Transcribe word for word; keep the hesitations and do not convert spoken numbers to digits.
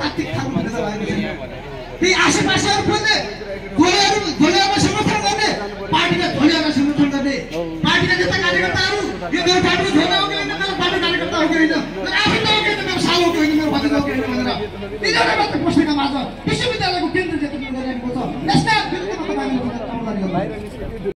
तात्विक खालको भन्ने लागेको छैन त्यही आसेपासेहरु खोज्ने गोलेहरु गोलेहरुलाई समर्थन गर्ने पार्टीका धनीहरुलाई समर्थन गर्ने पार्टीका नेता कार्यकर्ताहरु यो मेरो पार्टीको छोरा हो कि होइन मेरो पार्टी कार्यकर्ता हो कि होइन मेरो आफन्त हो कि होइन मेरो सालो हो कि होइन मेरो भतिजा हो कि होइन भनेर तिनीहरुले मात्र प्रश्नका माझ विश्वविद्यालयको केन्द्र जति गरिरहेको छ यसका विरुद्धमा तपाईहरुले